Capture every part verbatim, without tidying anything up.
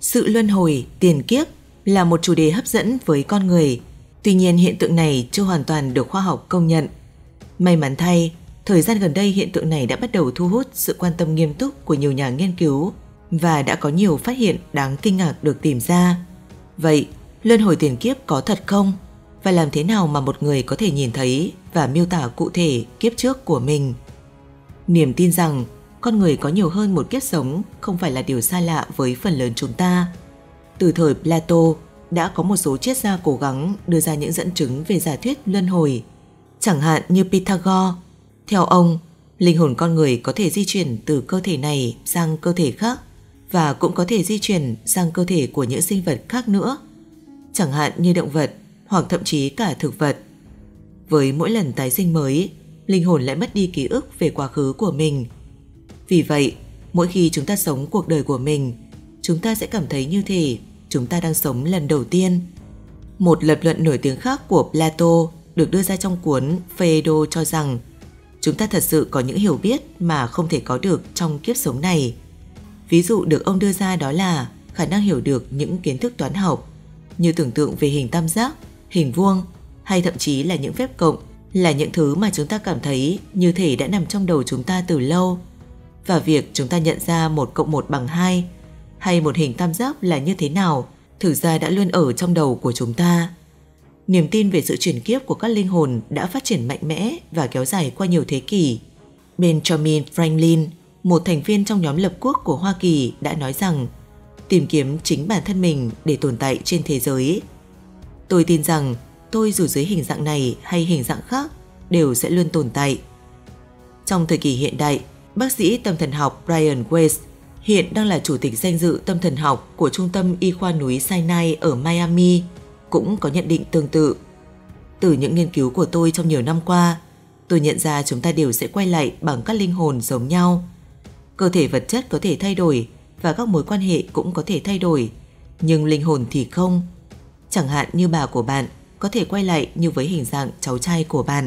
Sự luân hồi, tiền kiếp là một chủ đề hấp dẫn với con người. Tuy nhiên hiện tượng này chưa hoàn toàn được khoa học công nhận. May mắn thay, thời gian gần đây hiện tượng này đã bắt đầu thu hút sự quan tâm nghiêm túc của nhiều nhà nghiên cứu và đã có nhiều phát hiện đáng kinh ngạc được tìm ra. Vậy, luân hồi tiền kiếp có thật không? Và làm thế nào mà một người có thể nhìn thấy và miêu tả cụ thể kiếp trước của mình? Niềm tin rằng con người có nhiều hơn một kiếp sống không phải là điều xa lạ với phần lớn chúng ta. Từ thời Plato, đã có một số triết gia cố gắng đưa ra những dẫn chứng về giả thuyết luân hồi. Chẳng hạn như Pythagore, theo ông, linh hồn con người có thể di chuyển từ cơ thể này sang cơ thể khác và cũng có thể di chuyển sang cơ thể của những sinh vật khác nữa, chẳng hạn như động vật hoặc thậm chí cả thực vật. Với mỗi lần tái sinh mới, linh hồn lại mất đi ký ức về quá khứ của mình. Vì vậy, mỗi khi chúng ta sống cuộc đời của mình, chúng ta sẽ cảm thấy như thể chúng ta đang sống lần đầu tiên. Một lập luận nổi tiếng khác của Plato được đưa ra trong cuốn Phaedo cho rằng chúng ta thật sự có những hiểu biết mà không thể có được trong kiếp sống này. Ví dụ được ông đưa ra đó là khả năng hiểu được những kiến thức toán học như tưởng tượng về hình tam giác, hình vuông hay thậm chí là những phép cộng, là những thứ mà chúng ta cảm thấy như thể đã nằm trong đầu chúng ta từ lâu. Và việc chúng ta nhận ra một cộng một bằng hai hay một hình tam giác là như thế nào thực ra đã luôn ở trong đầu của chúng ta. Niềm tin về sự chuyển kiếp của các linh hồn đã phát triển mạnh mẽ và kéo dài qua nhiều thế kỷ. Benjamin Franklin, một thành viên trong nhóm lập quốc của Hoa Kỳ, đã nói rằng tìm kiếm chính bản thân mình để tồn tại trên thế giới. Tôi tin rằng tôi dù dưới hình dạng này hay hình dạng khác đều sẽ luôn tồn tại. Trong thời kỳ hiện đại, bác sĩ tâm thần học Brian Weiss hiện đang là chủ tịch danh dự tâm thần học của Trung tâm Y khoa núi Sinai ở Miami, cũng có nhận định tương tự. Từ những nghiên cứu của tôi trong nhiều năm qua, tôi nhận ra chúng ta đều sẽ quay lại bằng các linh hồn giống nhau. Cơ thể vật chất có thể thay đổi và các mối quan hệ cũng có thể thay đổi, nhưng linh hồn thì không. Chẳng hạn như bà của bạn có thể quay lại như với hình dạng cháu trai của bạn.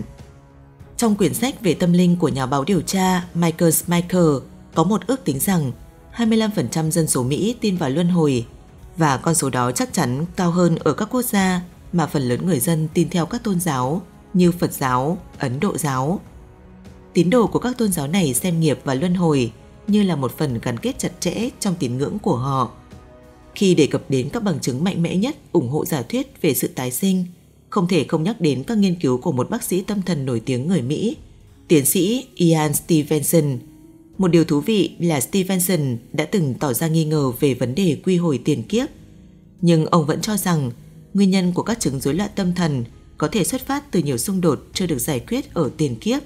Trong quyển sách về tâm linh của nhà báo điều tra Michael Smiker có một ước tính rằng hai mươi lăm phần trăm dân số Mỹ tin vào luân hồi, và con số đó chắc chắn cao hơn ở các quốc gia mà phần lớn người dân tin theo các tôn giáo như Phật giáo, Ấn Độ giáo. Tín đồ của các tôn giáo này xem nghiệp và luân hồi như là một phần gắn kết chặt chẽ trong tín ngưỡng của họ. Khi đề cập đến các bằng chứng mạnh mẽ nhất ủng hộ giả thuyết về sự tái sinh, không thể không nhắc đến các nghiên cứu của một bác sĩ tâm thần nổi tiếng người Mỹ, tiến sĩ Ian Stevenson. Một điều thú vị là Stevenson đã từng tỏ ra nghi ngờ về vấn đề quy hồi tiền kiếp, nhưng ông vẫn cho rằng nguyên nhân của các chứng rối loạn tâm thần có thể xuất phát từ nhiều xung đột chưa được giải quyết ở tiền kiếp.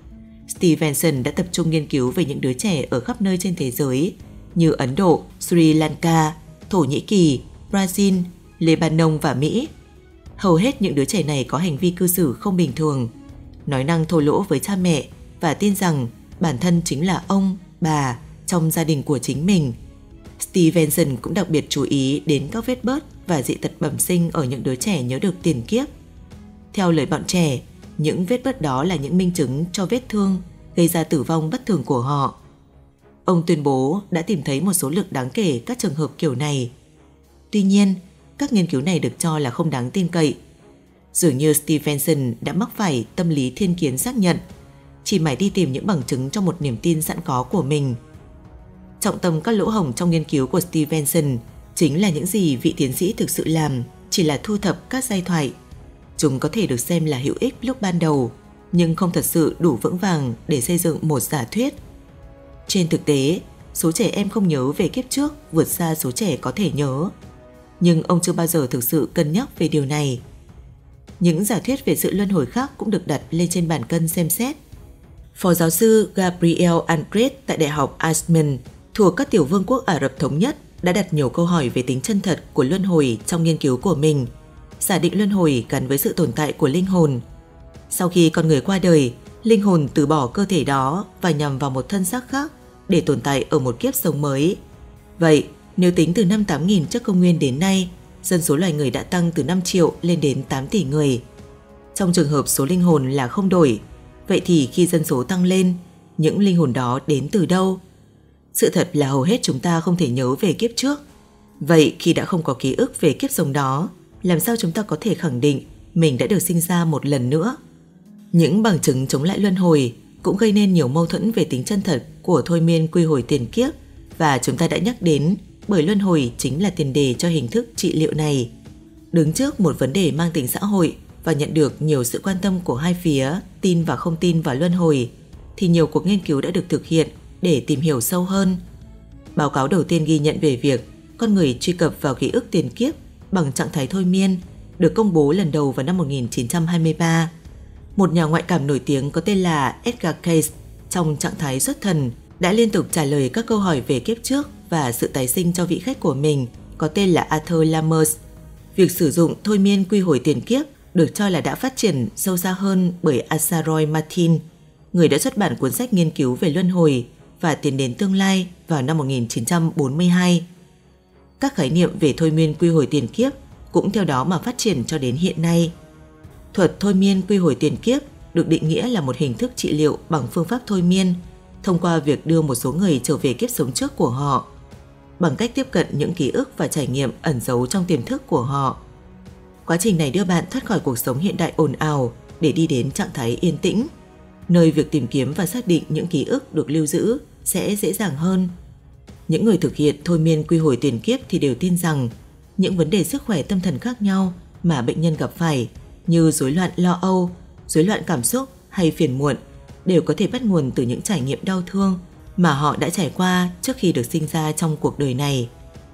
Stevenson đã tập trung nghiên cứu về những đứa trẻ ở khắp nơi trên thế giới như Ấn Độ, Sri Lanka, Thổ Nhĩ Kỳ, Brazil, Lebanon và Mỹ. Hầu hết những đứa trẻ này có hành vi cư xử không bình thường, nói năng thô lỗ với cha mẹ và tin rằng bản thân chính là ông, bà trong gia đình của chính mình. Stevenson cũng đặc biệt chú ý đến các vết bớt và dị tật bẩm sinh ở những đứa trẻ nhớ được tiền kiếp. Theo lời bọn trẻ, những vết bớt đó là những minh chứng cho vết thương gây ra tử vong bất thường của họ. Ông tuyên bố đã tìm thấy một số lượng đáng kể các trường hợp kiểu này. Tuy nhiên, các nghiên cứu này được cho là không đáng tin cậy. Dường như Stevenson đã mắc phải tâm lý thiên kiến xác nhận, chỉ mải đi tìm những bằng chứng cho một niềm tin sẵn có của mình. Trọng tâm các lỗ hổng trong nghiên cứu của Stevenson chính là những gì vị tiến sĩ thực sự làm chỉ là thu thập các giai thoại. Chúng có thể được xem là hữu ích lúc ban đầu, nhưng không thật sự đủ vững vàng để xây dựng một giả thuyết. Trên thực tế, số trẻ em không nhớ về kiếp trước vượt xa số trẻ có thể nhớ. Nhưng ông chưa bao giờ thực sự cân nhắc về điều này. Những giả thuyết về sự luân hồi khác cũng được đặt lên trên bàn cân xem xét. Phó giáo sư Gabriel Andres tại Đại học Eastman thuộc các tiểu vương quốc Ả Rập Thống Nhất đã đặt nhiều câu hỏi về tính chân thật của luân hồi trong nghiên cứu của mình, giả định luân hồi gắn với sự tồn tại của linh hồn. Sau khi con người qua đời, linh hồn từ bỏ cơ thể đó và nhằm vào một thân xác khác để tồn tại ở một kiếp sống mới. Vậy, nếu tính từ năm tám nghìn trước công nguyên đến nay, dân số loài người đã tăng từ năm triệu lên đến tám tỷ người. Trong trường hợp số linh hồn là không đổi, vậy thì khi dân số tăng lên, những linh hồn đó đến từ đâu? Sự thật là hầu hết chúng ta không thể nhớ về kiếp trước. Vậy khi đã không có ký ức về kiếp sống đó, làm sao chúng ta có thể khẳng định mình đã được sinh ra một lần nữa? Những bằng chứng chống lại luân hồi cũng gây nên nhiều mâu thuẫn về tính chân thật của thôi miên quy hồi tiền kiếp, và chúng ta đã nhắc đến bởi luân hồi chính là tiền đề cho hình thức trị liệu này. Đứng trước một vấn đề mang tính xã hội và nhận được nhiều sự quan tâm của hai phía, tin và không tin vào luân hồi, thì nhiều cuộc nghiên cứu đã được thực hiện để tìm hiểu sâu hơn. Báo cáo đầu tiên ghi nhận về việc con người truy cập vào ký ức tiền kiếp bằng trạng thái thôi miên được công bố lần đầu vào năm một nghìn chín trăm hai mươi ba. Một nhà ngoại cảm nổi tiếng có tên là Edgar Cayce trong trạng thái xuất thần đã liên tục trả lời các câu hỏi về kiếp trước và sự tái sinh cho vị khách của mình có tên là Arthur Lammers. Việc sử dụng thôi miên quy hồi tiền kiếp được cho là đã phát triển sâu xa hơn bởi Asa Roy Martin, người đã xuất bản cuốn sách nghiên cứu về luân hồi và tiến đến tương lai vào năm một nghìn chín trăm bốn mươi hai. Các khái niệm về thôi miên quy hồi tiền kiếp cũng theo đó mà phát triển cho đến hiện nay. Thuật thôi miên quy hồi tiền kiếp được định nghĩa là một hình thức trị liệu bằng phương pháp thôi miên thông qua việc đưa một số người trở về kiếp sống trước của họ bằng cách tiếp cận những ký ức và trải nghiệm ẩn giấu trong tiềm thức của họ. Quá trình này đưa bạn thoát khỏi cuộc sống hiện đại ồn ào để đi đến trạng thái yên tĩnh, nơi việc tìm kiếm và xác định những ký ức được lưu giữ sẽ dễ dàng hơn. Những người thực hiện thôi miên quy hồi tiền kiếp thì đều tin rằng những vấn đề sức khỏe tâm thần khác nhau mà bệnh nhân gặp phải như rối loạn lo âu, rối loạn cảm xúc hay phiền muộn đều có thể bắt nguồn từ những trải nghiệm đau thương mà họ đã trải qua trước khi được sinh ra trong cuộc đời này.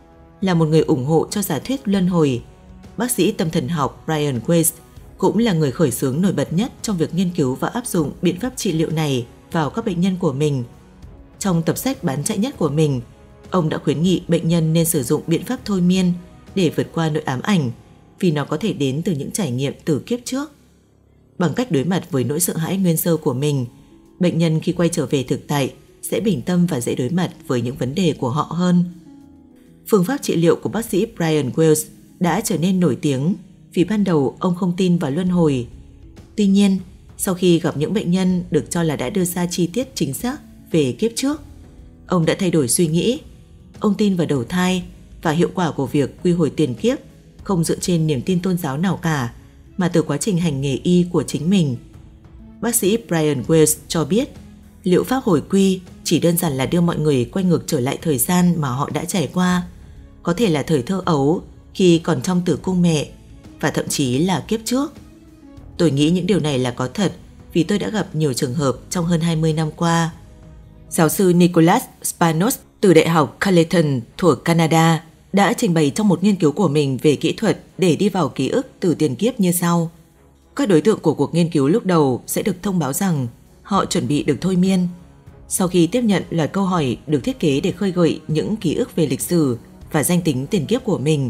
Là một người ủng hộ cho giả thuyết luân hồi, bác sĩ tâm thần học Brian Weiss cũng là người khởi xướng nổi bật nhất trong việc nghiên cứu và áp dụng biện pháp trị liệu này vào các bệnh nhân của mình. Trong tập sách bán chạy nhất của mình, ông đã khuyến nghị bệnh nhân nên sử dụng biện pháp thôi miên để vượt qua nỗi ám ảnh vì nó có thể đến từ những trải nghiệm từ kiếp trước. Bằng cách đối mặt với nỗi sợ hãi nguyên sơ của mình, bệnh nhân khi quay trở về thực tại sẽ bình tâm và dễ đối mặt với những vấn đề của họ hơn. Phương pháp trị liệu của bác sĩ Brian Weiss đã trở nên nổi tiếng vì ban đầu ông không tin vào luân hồi. Tuy nhiên, sau khi gặp những bệnh nhân được cho là đã đưa ra chi tiết chính xác về kiếp trước, ông đã thay đổi suy nghĩ. Ông tin vào đầu thai và hiệu quả của việc quy hồi tiền kiếp không dựa trên niềm tin tôn giáo nào cả, mà từ quá trình hành nghề y của chính mình. Bác sĩ Brian Weiss cho biết, liệu pháp hồi quy chỉ đơn giản là đưa mọi người quay ngược trở lại thời gian mà họ đã trải qua, có thể là thời thơ ấu khi còn trong tử cung mẹ, và thậm chí là kiếp trước. Tôi nghĩ những điều này là có thật vì tôi đã gặp nhiều trường hợp trong hơn hai mươi năm qua. Giáo sư Nicholas Spanos từ Đại học Carleton thuộc Canada đã trình bày trong một nghiên cứu của mình về kỹ thuật để đi vào ký ức từ tiền kiếp như sau. Các đối tượng của cuộc nghiên cứu lúc đầu sẽ được thông báo rằng họ chuẩn bị được thôi miên. Sau khi tiếp nhận loạt câu hỏi được thiết kế để khơi gợi những ký ức về lịch sử và danh tính tiền kiếp của mình,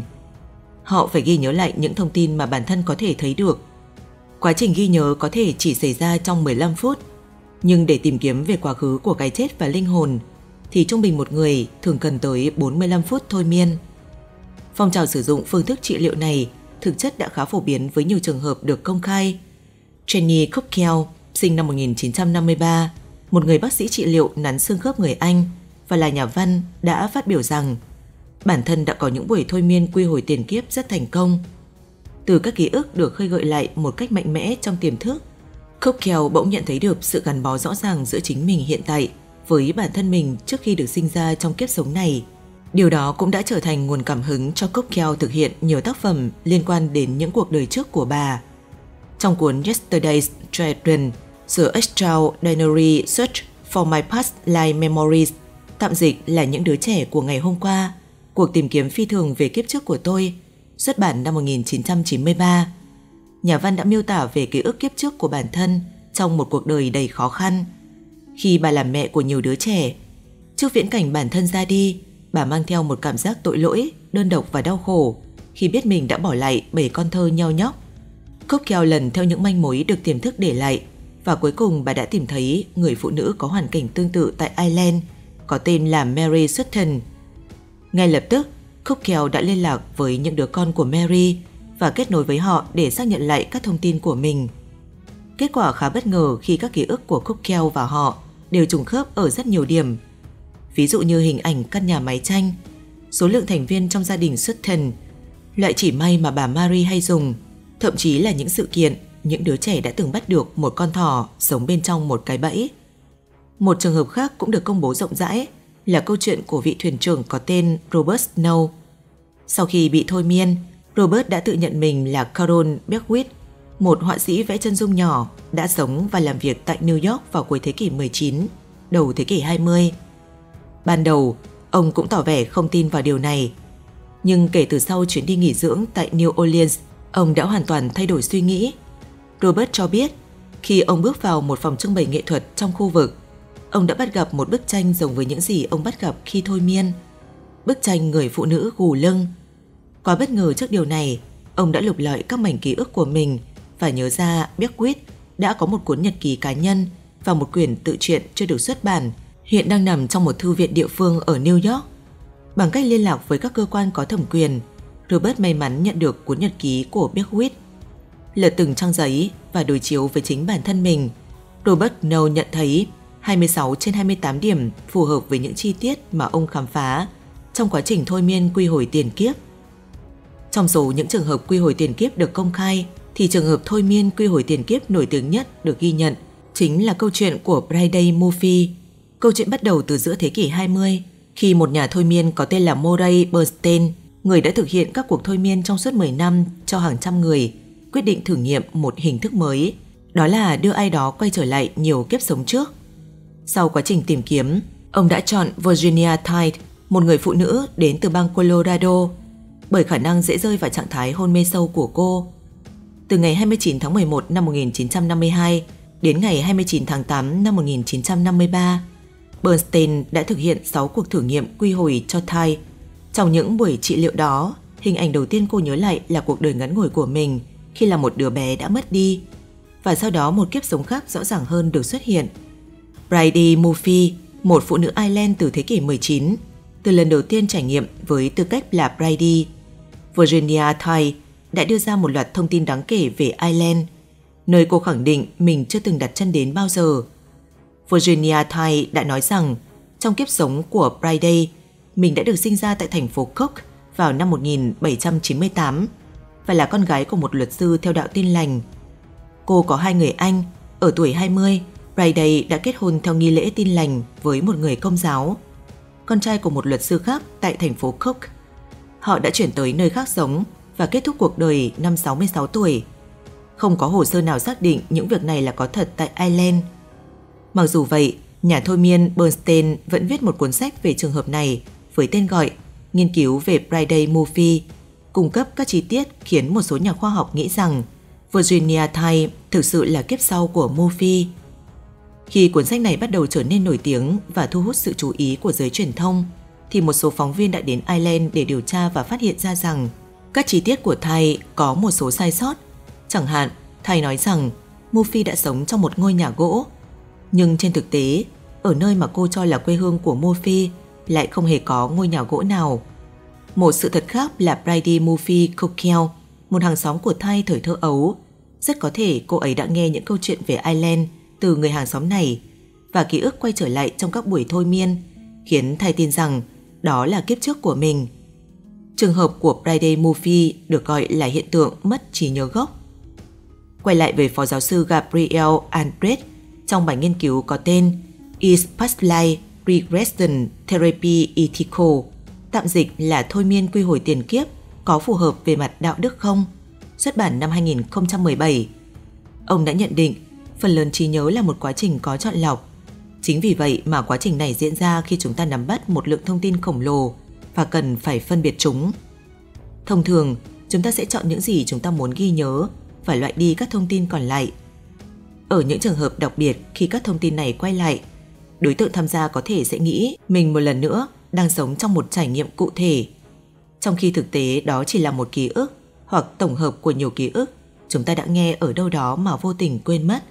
họ phải ghi nhớ lại những thông tin mà bản thân có thể thấy được. Quá trình ghi nhớ có thể chỉ xảy ra trong mười lăm phút, nhưng để tìm kiếm về quá khứ của cái chết và linh hồn thì trung bình một người thường cần tới bốn mươi lăm phút thôi miên. Phong trào sử dụng phương thức trị liệu này thực chất đã khá phổ biến với nhiều trường hợp được công khai. Jenny Cockell, sinh năm một nghìn chín trăm năm mươi ba, một người bác sĩ trị liệu nắn xương khớp người Anh và là nhà văn, đã phát biểu rằng bản thân đã có những buổi thôi miên quy hồi tiền kiếp rất thành công. Từ các ký ức được khơi gợi lại một cách mạnh mẽ trong tiềm thức, Cockell bỗng nhận thấy được sự gắn bó rõ ràng giữa chính mình hiện tại với bản thân mình trước khi được sinh ra trong kiếp sống này. Điều đó cũng đã trở thành nguồn cảm hứng cho Cockell thực hiện nhiều tác phẩm liên quan đến những cuộc đời trước của bà. Trong cuốn Yesterday's Children, The Extraordinary Search for My Past Life Memories, tạm dịch là những đứa trẻ của ngày hôm qua, cuộc tìm kiếm phi thường về kiếp trước của tôi, xuất bản năm một nghìn chín trăm chín mươi ba. Nhà văn đã miêu tả về ký ức kiếp trước của bản thân trong một cuộc đời đầy khó khăn. Khi bà làm mẹ của nhiều đứa trẻ, trước viễn cảnh bản thân ra đi, bà mang theo một cảm giác tội lỗi, đơn độc và đau khổ khi biết mình đã bỏ lại bảy con thơ nheo nhóc. Cockell lần theo những manh mối được tiềm thức để lại, và cuối cùng bà đã tìm thấy người phụ nữ có hoàn cảnh tương tự tại Ireland, có tên là Mary Sutton. Ngay lập tức, Cockell đã liên lạc với những đứa con của Mary và kết nối với họ để xác nhận lại các thông tin của mình. Kết quả khá bất ngờ khi các ký ức của Cockell và họ đều trùng khớp ở rất nhiều điểm. Ví dụ như hình ảnh căn nhà máy tranh, số lượng thành viên trong gia đình Sutton, loại chỉ may mà bà Mary hay dùng, thậm chí là những sự kiện những đứa trẻ đã từng bắt được một con thỏ sống bên trong một cái bẫy. Một trường hợp khác cũng được công bố rộng rãi là câu chuyện của vị thuyền trưởng có tên Robert Snow. Sau khi bị thôi miên, Robert đã tự nhận mình là Carroll Beckwith, một họa sĩ vẽ chân dung nhỏ đã sống và làm việc tại New York vào cuối thế kỷ mười chín, đầu thế kỷ hai mươi. Ban đầu, ông cũng tỏ vẻ không tin vào điều này. Nhưng kể từ sau chuyến đi nghỉ dưỡng tại New Orleans, ông đã hoàn toàn thay đổi suy nghĩ. Robert cho biết, khi ông bước vào một phòng trưng bày nghệ thuật trong khu vực, ông đã bắt gặp một bức tranh giống với những gì ông bắt gặp khi thôi miên. Bức tranh người phụ nữ gù lưng. Quá bất ngờ trước điều này, ông đã lục lọi các mảnh ký ức của mình và nhớ ra Beckwith đã có một cuốn nhật ký cá nhân và một quyển tự truyện chưa được xuất bản, hiện đang nằm trong một thư viện địa phương ở New York. Bằng cách liên lạc với các cơ quan có thẩm quyền, Robert may mắn nhận được cuốn nhật ký của Beckwith. Lật từng trang giấy và đối chiếu với chính bản thân mình, Robert Snow nhận thấy hai mươi sáu trên hai mươi tám điểm phù hợp với những chi tiết mà ông khám phá trong quá trình thôi miên quy hồi tiền kiếp. Trong số những trường hợp quy hồi tiền kiếp được công khai, thì trường hợp thôi miên quy hồi tiền kiếp nổi tiếng nhất được ghi nhận chính là câu chuyện của Brady Murphy. Câu chuyện bắt đầu từ giữa thế kỷ hai mươi, khi một nhà thôi miên có tên là Murray Bernstein, người đã thực hiện các cuộc thôi miên trong suốt mười năm cho hàng trăm người, quyết định thử nghiệm một hình thức mới, đó là đưa ai đó quay trở lại nhiều kiếp sống trước. Sau quá trình tìm kiếm, ông đã chọn Virginia Tide, một người phụ nữ đến từ bang Colorado, bởi khả năng dễ rơi vào trạng thái hôn mê sâu của cô. Từ ngày hai mươi chín tháng mười một năm một nghìn chín trăm năm mươi hai đến ngày hai mươi chín tháng tám năm một nghìn chín trăm năm mươi ba, Bernstein đã thực hiện sáu cuộc thử nghiệm quy hồi cho Tide. Trong những buổi trị liệu đó, hình ảnh đầu tiên cô nhớ lại là cuộc đời ngắn ngủi của mình khi là một đứa bé đã mất đi, và sau đó một kiếp sống khác rõ ràng hơn được xuất hiện. Brady Murphy, một phụ nữ Ireland từ thế kỷ mười chín, từ lần đầu tiên trải nghiệm với tư cách là Brady. Virginia Tide đã đưa ra một loạt thông tin đáng kể về Ireland, nơi cô khẳng định mình chưa từng đặt chân đến bao giờ. Virginia Tide đã nói rằng trong kiếp sống của Brady, mình đã được sinh ra tại thành phố Cork vào năm một nghìn bảy trăm chín mươi tám và là con gái của một luật sư theo đạo Tin lành. Cô có hai người anh. Ở tuổi hai mươi, Brady đã kết hôn theo nghi lễ Tin lành với một người Công giáo, con trai của một luật sư khác tại thành phố Cork. Họ đã chuyển tới nơi khác sống và kết thúc cuộc đời năm sáu mươi sáu tuổi. Không có hồ sơ nào xác định những việc này là có thật tại Ireland. Mặc dù vậy, nhà thôi miên Bernstein vẫn viết một cuốn sách về trường hợp này với tên gọi Nghiên cứu về Brady Murphy, cung cấp các chi tiết khiến một số nhà khoa học nghĩ rằng Virginia Tide thực sự là kiếp sau của Murphy. Khi cuốn sách này bắt đầu trở nên nổi tiếng và thu hút sự chú ý của giới truyền thông, thì một số phóng viên đã đến Ireland để điều tra và phát hiện ra rằng các chi tiết của Tide có một số sai sót. Chẳng hạn, Tide nói rằng Murphy đã sống trong một ngôi nhà gỗ, nhưng trên thực tế, ở nơi mà cô cho là quê hương của Murphy lại không hề có ngôi nhà gỗ nào. Một sự thật khác là Brady Murphy Cockell, một hàng xóm của Tide thời thơ ấu. Rất có thể cô ấy đã nghe những câu chuyện về Ireland từ người hàng xóm này, và ký ức quay trở lại trong các buổi thôi miên, khiến Tide tin rằng đó là kiếp trước của mình. Trường hợp của Brady Murphy được gọi là hiện tượng mất trí nhớ gốc. Quay lại về phó giáo sư Gabriel Albrecht trong bài nghiên cứu có tên Is Past Life Regression Therapy Ethical, tạm dịch là thôi miên quy hồi tiền kiếp có phù hợp về mặt đạo đức không, xuất bản năm hai nghìn không trăm mười bảy. Ông đã nhận định phần lớn trí nhớ là một quá trình có chọn lọc. Chính vì vậy mà quá trình này diễn ra khi chúng ta nắm bắt một lượng thông tin khổng lồ và cần phải phân biệt chúng. Thông thường, chúng ta sẽ chọn những gì chúng ta muốn ghi nhớ và loại đi các thông tin còn lại. Ở những trường hợp đặc biệt, khi các thông tin này quay lại, đối tượng tham gia có thể sẽ nghĩ mình một lần nữa đang sống trong một trải nghiệm cụ thể, trong khi thực tế đó chỉ là một ký ức hoặc tổng hợp của nhiều ký ức chúng ta đã nghe ở đâu đó mà vô tình quên mất.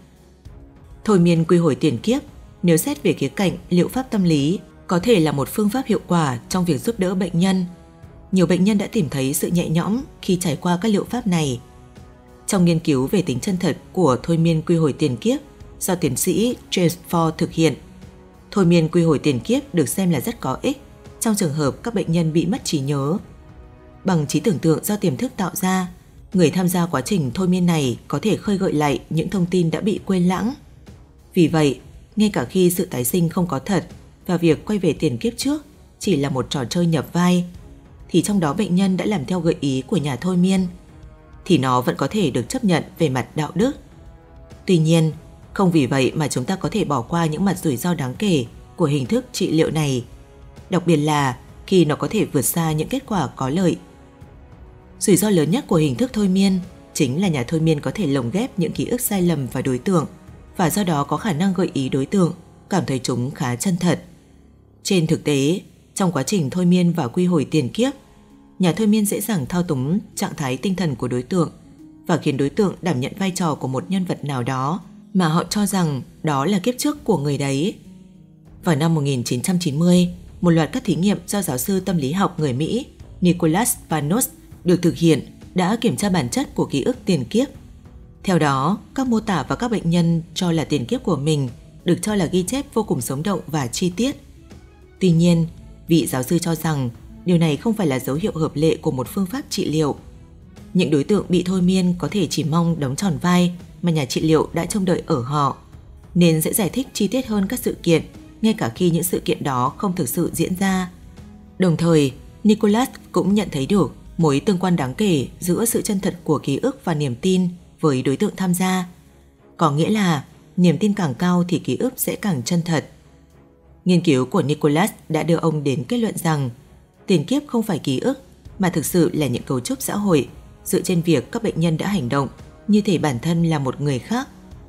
Thôi miên quy hồi tiền kiếp, nếu xét về khía cạnh liệu pháp tâm lý, có thể là một phương pháp hiệu quả trong việc giúp đỡ bệnh nhân. Nhiều bệnh nhân đã tìm thấy sự nhẹ nhõm khi trải qua các liệu pháp này. Trong nghiên cứu về tính chân thật của thôi miên quy hồi tiền kiếp do tiến sĩ James Ford thực hiện, thôi miên quy hồi tiền kiếp được xem là rất có ích trong trường hợp các bệnh nhân bị mất trí nhớ. Bằng trí tưởng tượng do tiềm thức tạo ra, người tham gia quá trình thôi miên này có thể khơi gợi lại những thông tin đã bị quên lãng. Vì vậy, ngay cả khi sự tái sinh không có thật và việc quay về tiền kiếp trước chỉ là một trò chơi nhập vai, thì trong đó bệnh nhân đã làm theo gợi ý của nhà thôi miên, thì nó vẫn có thể được chấp nhận về mặt đạo đức. Tuy nhiên, không vì vậy mà chúng ta có thể bỏ qua những mặt rủi ro đáng kể của hình thức trị liệu này, đặc biệt là khi nó có thể vượt xa những kết quả có lợi. Rủi ro lớn nhất của hình thức thôi miên chính là nhà thôi miên có thể lồng ghép những ký ức sai lầm vào đối tượng và do đó có khả năng gợi ý đối tượng cảm thấy chúng khá chân thật. Trên thực tế, trong quá trình thôi miên và quy hồi tiền kiếp, nhà thôi miên dễ dàng thao túng trạng thái tinh thần của đối tượng và khiến đối tượng đảm nhận vai trò của một nhân vật nào đó mà họ cho rằng đó là kiếp trước của người đấy. Vào năm một nghìn chín trăm chín mươi, một loạt các thí nghiệm do giáo sư tâm lý học người Mỹ Nicholas Panos được thực hiện đã kiểm tra bản chất của ký ức tiền kiếp. Theo đó, các mô tả và các bệnh nhân cho là tiền kiếp của mình được cho là ghi chép vô cùng sống động và chi tiết. Tuy nhiên, vị giáo sư cho rằng điều này không phải là dấu hiệu hợp lệ của một phương pháp trị liệu. Những đối tượng bị thôi miên có thể chỉ mong đóng tròn vai mà nhà trị liệu đã trông đợi ở họ, nên sẽ giải thích chi tiết hơn các sự kiện, ngay cả khi những sự kiện đó không thực sự diễn ra. Đồng thời, Nicholas cũng nhận thấy được mối tương quan đáng kể giữa sự chân thật của ký ức và niềm tin với đối tượng tham gia. Có nghĩa là niềm tin càng cao thì ký ức sẽ càng chân thật. Nghiên cứu của Nicholas đã đưa ông đến kết luận rằng tiền kiếp không phải ký ức mà thực sự là những cấu trúc xã hội dựa trên việc các bệnh nhân đã hành động như thể bản thân là một người khác.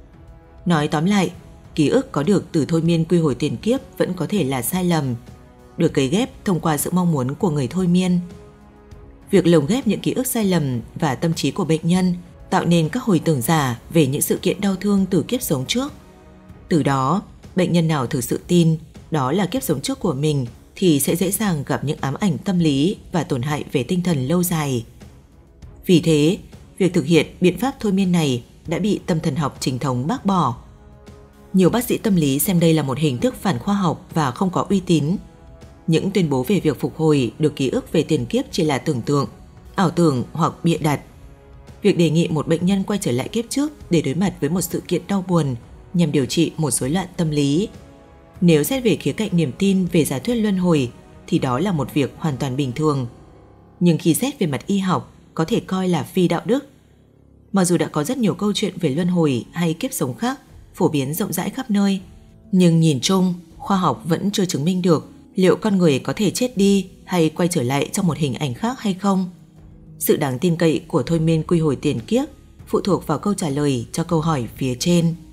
Nói tóm lại, ký ức có được từ thôi miên quy hồi tiền kiếp vẫn có thể là sai lầm, được cấy ghép thông qua sự mong muốn của người thôi miên. Việc lồng ghép những ký ức sai lầm và tâm trí của bệnh nhân tạo nên các hồi tưởng giả về những sự kiện đau thương từ kiếp sống trước. Từ đó, bệnh nhân nào thực sự tin đó là kiếp sống trước của mình thì sẽ dễ dàng gặp những ám ảnh tâm lý và tổn hại về tinh thần lâu dài. Vì thế, việc thực hiện biện pháp thôi miên này đã bị tâm thần học chính thống bác bỏ. Nhiều bác sĩ tâm lý xem đây là một hình thức phản khoa học và không có uy tín. Những tuyên bố về việc phục hồi được ký ức về tiền kiếp chỉ là tưởng tượng, ảo tưởng hoặc bịa đặt. Việc đề nghị một bệnh nhân quay trở lại kiếp trước để đối mặt với một sự kiện đau buồn nhằm điều trị một rối loạn tâm lý. Nếu xét về khía cạnh niềm tin về giả thuyết luân hồi thì đó là một việc hoàn toàn bình thường. Nhưng khi xét về mặt y học có thể coi là phi đạo đức. Mặc dù đã có rất nhiều câu chuyện về luân hồi hay kiếp sống khác phổ biến rộng rãi khắp nơi, nhưng nhìn chung, khoa học vẫn chưa chứng minh được liệu con người có thể chết đi hay quay trở lại trong một hình ảnh khác hay không. Sự đáng tin cậy của thôi miên quy hồi tiền kiếp phụ thuộc vào câu trả lời cho câu hỏi phía trên.